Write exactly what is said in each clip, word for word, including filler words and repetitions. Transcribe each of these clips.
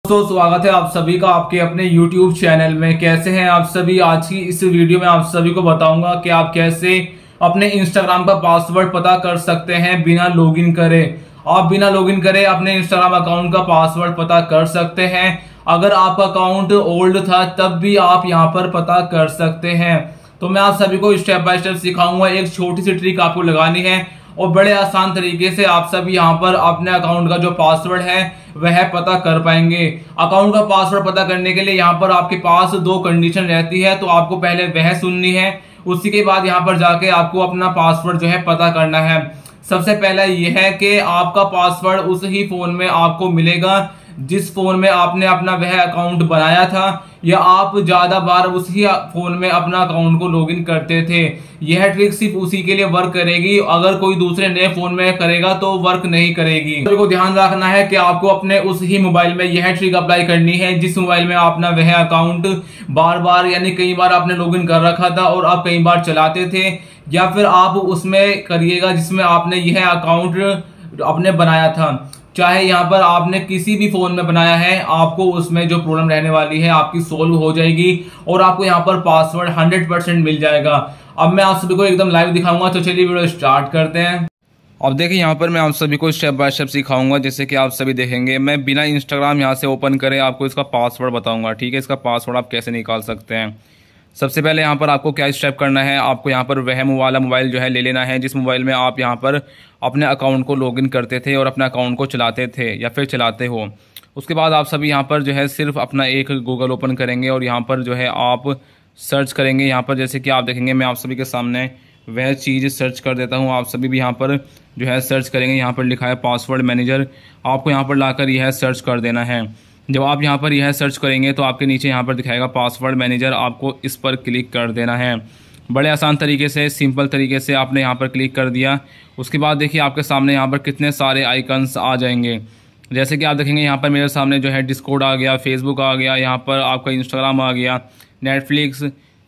दोस्तों स्वागत है आप सभी का आपके अपने YouTube चैनल में। कैसे हैं आप सभी। आज की इस वीडियो में आप सभी को बताऊंगा कि आप कैसे अपने Instagram का पासवर्ड पता कर सकते हैं बिना लॉगिन करे। आप बिना लॉगिन करे अपने Instagram अकाउंट का पासवर्ड पता कर सकते हैं। अगर आपका अकाउंट ओल्ड था तब भी आप यहाँ पर पता कर सकते हैं। तो मैं आप सभी को स्टेप बाय स्टेप सिखाऊंगा। एक छोटी सी ट्रिक आपको लगानी है और बड़े आसान तरीके से आप सब यहाँ पर अपने अकाउंट का जो पासवर्ड है वह पता कर पाएंगे। अकाउंट का पासवर्ड पता करने के लिए यहाँ पर आपके पास दो कंडीशन रहती है, तो आपको पहले वह सुननी है, उसी के बाद यहाँ पर जाके आपको अपना पासवर्ड जो है पता करना है। सबसे पहला यह है कि आपका पासवर्ड उस ही फोन में आपको मिलेगा जिस फोन में आपने अपना वह अकाउंट बनाया था, या आप ज्यादा बार उसी फोन में अपना अकाउंट को लॉगिन करते थे। यह ट्रिक सिर्फ उसी के लिए वर्क करेगी, अगर कोई दूसरे नए फोन में करेगा तो वर्क नहीं करेगी। तो को ध्यान रखना है कि आपको अपने उस ही मोबाइल में यह ट्रिक अप्लाई करनी है जिस मोबाइल में अपना वह अकाउंट बार बार यानी कई बार आपने लॉगिन कर रखा था और आप कई बार चलाते थे, या फिर आप उसमें करिएगा जिसमें आपने यह अकाउंट अपने बनाया था। चाहे यहाँ पर आपने किसी भी फोन में बनाया है, आपको उसमें जो प्रॉब्लम रहने वाली है आपकी सोल्व हो जाएगी और आपको यहाँ पर पासवर्ड हंड्रेड परसेंट मिल जाएगा। अब मैं आप सभी को एकदम लाइव दिखाऊंगा, तो चलिए वीडियो स्टार्ट करते हैं। अब देखिए यहाँ पर मैं आप सभी को स्टेप बाय स्टेप सिखाऊंगा, जैसे कि आप सभी देखेंगे। मैं बिना इंस्टाग्राम यहाँ से ओपन करे आपको इसका पासवर्ड बताऊंगा, ठीक है। इसका पासवर्ड आप कैसे निकाल सकते हैं। सबसे पहले यहाँ पर आपको क्या स्टेप करना है, आपको यहाँ पर वह वाला मोबाइल जो है ले लेना है जिस मोबाइल में आप यहाँ पर अपने अकाउंट को लॉगिन करते थे और अपने अकाउंट को चलाते थे या फिर चलाते हो। उसके बाद आप सभी यहाँ पर जो है सिर्फ अपना एक गूगल ओपन करेंगे और यहाँ पर जो है आप सर्च करेंगे। यहाँ पर जैसे कि आप देखेंगे मैं आप सभी के सामने वह चीज़ सर्च कर देता हूँ। आप सभी भी यहाँ पर जो है सर्च करेंगे। यहाँ पर लिखा है पासवर्ड मैनेजर, आपको यहाँ पर लाकर यह सर्च कर देना है। जब आप यहाँ पर यह सर्च करेंगे तो आपके नीचे यहाँ पर दिखाएगा पासवर्ड मैनेजर, आपको इस पर क्लिक कर देना है। बड़े आसान तरीके से, सिंपल तरीके से आपने यहाँ पर क्लिक कर दिया। उसके बाद देखिए आपके सामने यहाँ पर कितने सारे आइकन्स आ जाएंगे। जैसे कि आप देखेंगे यहाँ पर मेरे सामने जो है डिस्कॉर्ड आ गया, फेसबुक आ गया, यहाँ पर आपका इंस्टाग्राम आ गया, नेटफ्लिक्स,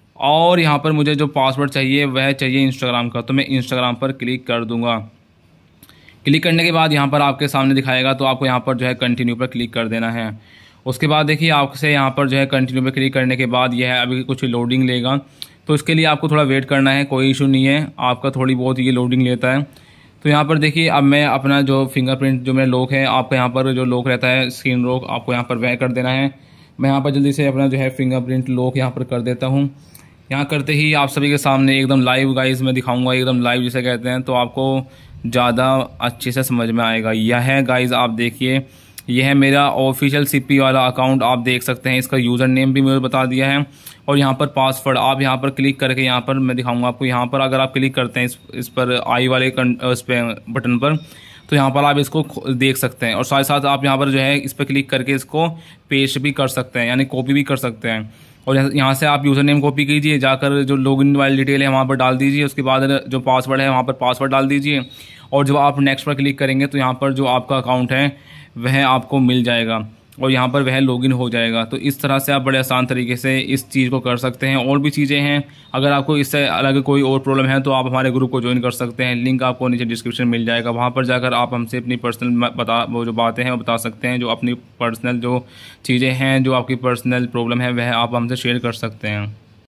और यहाँ पर मुझे जो पासवर्ड चाहिए वह चाहिए इंस्टाग्राम का, तो मैं इंस्टाग्राम पर क्लिक कर दूँगा। क्लिक करने के बाद यहाँ पर आपके सामने दिखाएगा, तो आपको यहाँ पर जो है कंटिन्यू पर क्लिक कर देना है। उसके बाद देखिए आपसे यहाँ पर जो है कंटिन्यू पर क्लिक करने के बाद यह अभी कुछ लोडिंग लेगा, तो इसके लिए आपको थोड़ा वेट करना है। कोई इशू नहीं है, आपका थोड़ी बहुत ये लोडिंग लेता है। तो यहाँ पर देखिए अब मैं अपना जो फिंगरप्रिंट जो मेरा लॉक है, आपका यहाँ पर जो लॉक रहता है स्क्रीन लॉक, आपको यहाँ पर वह कर देना है। मैं यहाँ पर जल्दी से अपना जो है फिंगरप्रिंट लॉक यहाँ पर कर देता हूँ। यहाँ करते ही आप सभी के सामने एकदम लाइव गाइस मैं दिखाऊंगा, एकदम लाइव जिसे कहते हैं, तो आपको ज़्यादा अच्छे से समझ में आएगा। यह है गाइस, आप देखिए यह है मेरा ऑफिशियल सीपी वाला अकाउंट, आप देख सकते हैं। इसका यूज़र नेम भी मुझे बता दिया है और यहाँ पर पासवर्ड आप यहाँ पर क्लिक करके यहाँ पर मैं दिखाऊंगा आपको। यहाँ पर अगर आप क्लिक करते हैं इस इस पर आई वाले इस पर बटन पर, तो यहाँ पर आप इसको देख सकते हैं और साथ साथ आप यहाँ पर जो है इस पर क्लिक करके इसको पेस्ट भी कर सकते हैं, यानी कॉपी भी कर सकते हैं। और यहाँ से आप यूज़र नेम कॉपी कीजिए, जाकर जो लॉगिन वाली डिटेल है वहाँ पर डाल दीजिए। उसके बाद जो पासवर्ड है वहाँ पर पासवर्ड डाल दीजिए और जब आप नेक्स्ट पर क्लिक करेंगे तो यहाँ पर जो आपका अकाउंट है वह आपको मिल जाएगा और यहाँ पर वह लॉगिन हो जाएगा। तो इस तरह से आप बड़े आसान तरीके से इस चीज़ को कर सकते हैं। और भी चीज़ें हैं, अगर आपको इससे अलग कोई और प्रॉब्लम है तो आप हमारे ग्रुप को ज्वाइन कर सकते हैं। लिंक आपको नीचे डिस्क्रिप्शन मिल जाएगा, वहाँ पर जाकर आप हमसे अपनी पर्सनल बता वो जो बातें हैं वो बता सकते हैं। जो अपनी पर्सनल जो चीज़ें हैं, जो आपकी पर्सनल प्रॉब्लम है वह आप हमसे शेयर कर सकते हैं।